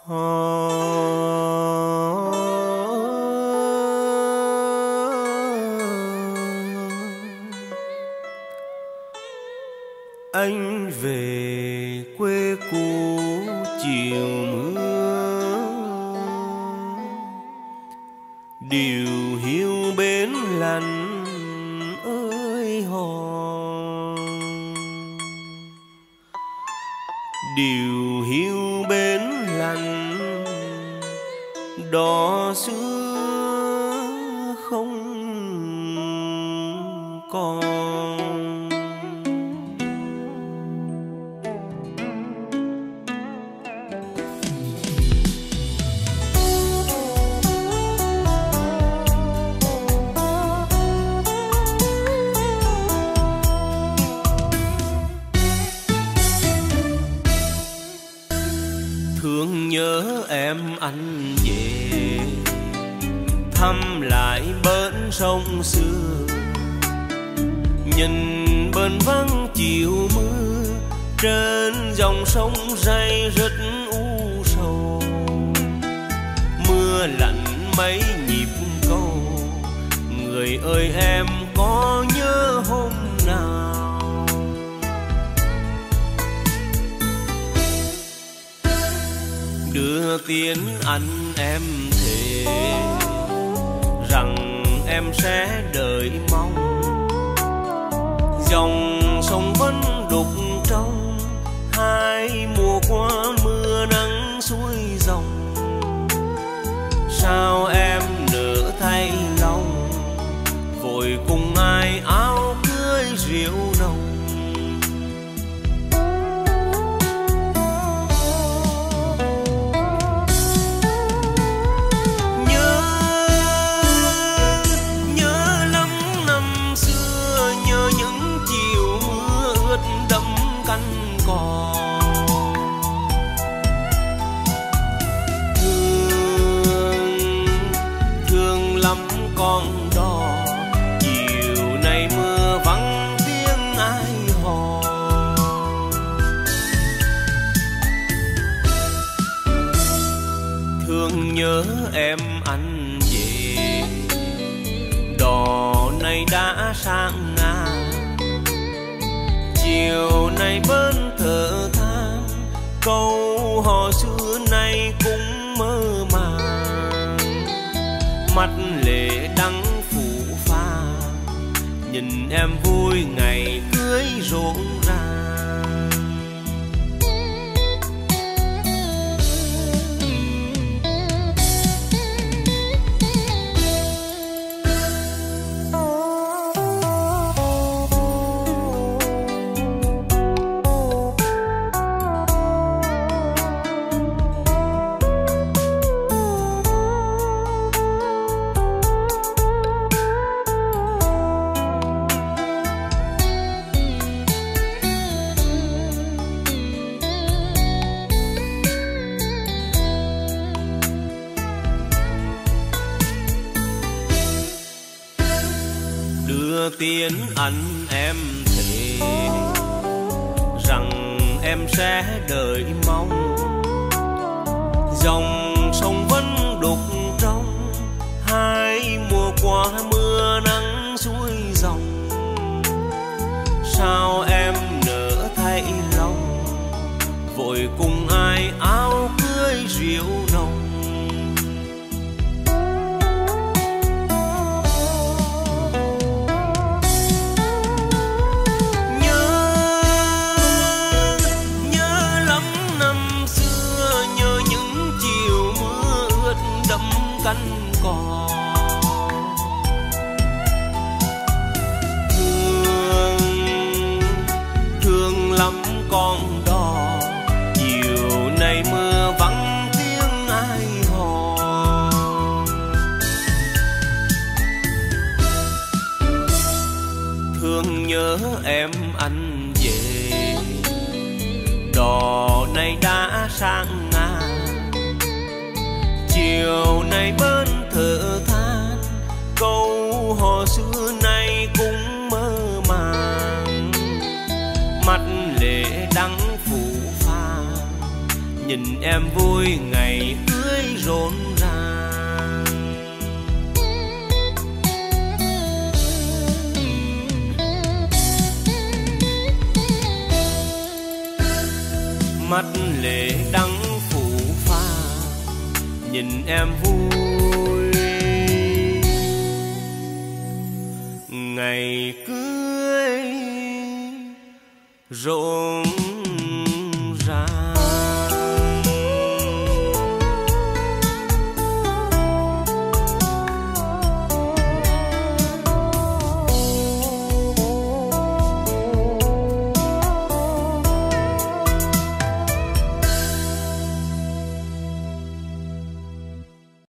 Anh về quê cũ chiều mưa, điều hiu bến lạnh ơi hò, điều hiu bến lạnh đò xưa không còn. Thương nhớ em anh về thăm lại bến sông xưa, nhìn bên vắng chiều mưa trên dòng sông ray rất u sầu. Mưa lạnh mấy nhịp câu, người ơi em có nhớ hôm nào? Đưa tiếng anh em thề rằng em sẽ đợi mong, dòng sông vẫn đục trong hai mùa qua mưa nắng suối dòng. Sao em nỡ thay lòng vội cùng ai áo cưới rượu nồng? Con đò chiều nay mưa vắng tiếng ai hò, thương nhớ em anh về đò này đã sang ngà. Chiều nay bên thở than câu hò xưa nay cũng mơ màng, mắt lệ đắng phủ pha nhìn em vui ngày cưới rộn ràng. Đưa tiếng anh em thề rằng em sẽ đợi mong, dòng sông vẫn đục trong hai mùa qua mưa nắng suối dòng. Sao em nỡ thay lòng vội cùng ai áo cưới rượu nồng? Cánh cò thương lắm con đò chiều nay mưa vắng tiếng ai hò. Thương nhớ em anh về đò này đã sang ngà. Chiều nay bên thở than câu hò xưa nay cũng mơ màng, mắt lệ đắng phủ pha nhìn em vui ngày cưới rộn ràng. Mắt lệ đắng phủ pha nhìn em vui ngày cưới rộn